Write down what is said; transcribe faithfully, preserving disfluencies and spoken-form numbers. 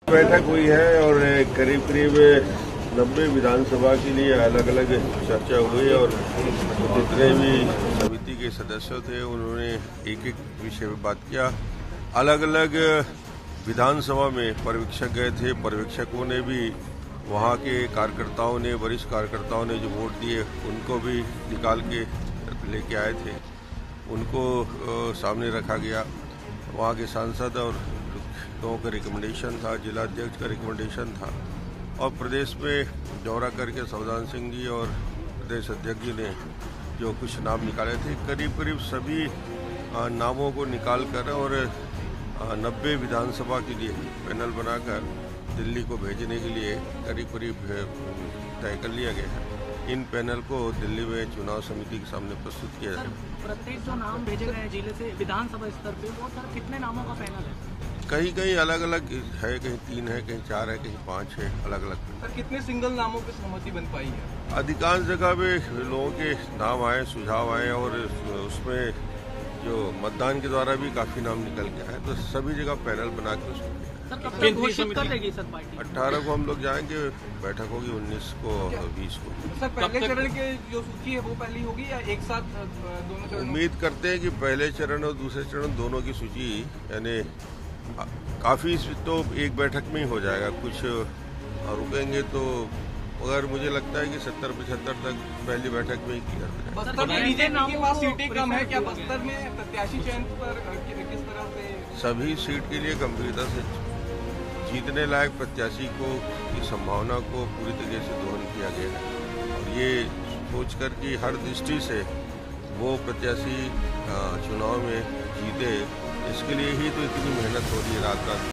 बैठक हुई है और करीब करीब नब्बे विधानसभा के लिए अलग अलग चर्चा हुई और जितने भी समिति के सदस्य थे उन्होंने एक एक विषय पर बात किया। अलग अलग विधानसभा में पर्यवेक्षक गए थे, पर्यवेक्षकों ने भी वहाँ के कार्यकर्ताओं ने, वरिष्ठ कार्यकर्ताओं ने जो वोट दिए उनको भी निकाल के लेके आए थे, उनको सामने रखा गया। वहाँ के सांसद और लोगों का रिकमेंडेशन था, जिला अध्यक्ष का रिकमेंडेशन था और प्रदेश में दौरा करके संविधान सिंह जी और प्रदेश अध्यक्ष जी ने जो कुछ नाम निकाले थे, करीब करीब सभी नामों को निकाल कर और नब्बे विधानसभा के लिए पैनल बनाकर दिल्ली को भेजने के लिए करीब करीब तय कर लिया गया है। इन पैनल को दिल्ली में चुनाव समिति के सामने प्रस्तुत किया जाएगा। प्रत्येक जो नाम भेजे गए जिले से विधानसभा स्तर पे, वो सर कितने नामों का पैनल है? कहीं कहीं अलग अलग है, कहीं तीन है, कहीं चार है, कहीं पाँच है, अलग अलग। सर कितने सिंगल नामों पे सहमति बन पाई है? अधिकांश जगह पे लोगों के नाम आए, सुझाव आए और उसमें जो मतदान के द्वारा भी काफी नाम निकल गया है, तो सभी जगह पैनल बना के उसको अट्ठारह को हम लोग जाएंगे, बैठक होगी उन्नीस को और बीस को। सर पहले चरण के जो सूची है वो पहली होगी या एक साथ दोनों चरण? उम्मीद करते हैं कि पहले चरण और दूसरे चरण दोनों की सूची यानी काफी तो एक बैठक में ही हो जाएगा, कुछ रुकेंगे तो, मगर मुझे लगता है कि सत्तर पचहत्तर तक पहली बैठक में ही क्लियर हो जाएगा। बस्तर में बीजेपी के पास सीटें कम है, क्या बस्तर में प्रत्याशी चयन पर किस तरह से? सभी सीट के लिए गंभीरता से जीतने लायक प्रत्याशी को की संभावना को पूरी तरीके से दोहन किया गया है और ये सोचकर कि हर दृष्टि से वो प्रत्याशी चुनाव में जीते, इसके लिए ही तो इतनी मेहनत हो रही है रात रात।